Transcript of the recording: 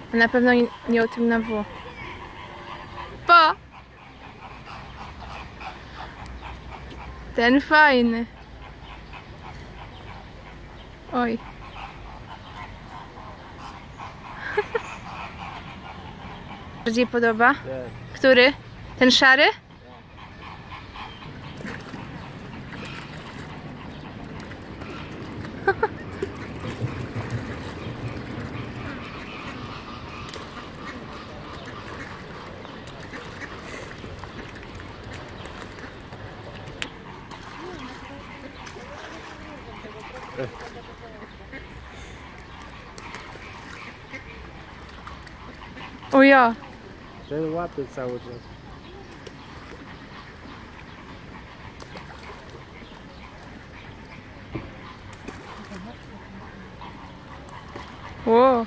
A na pewno nie o tym na W. Po! Ten fajny. Oj. Bardziej podoba? Który? Ten szary? O ja. Ten łapy cały czas. Wow.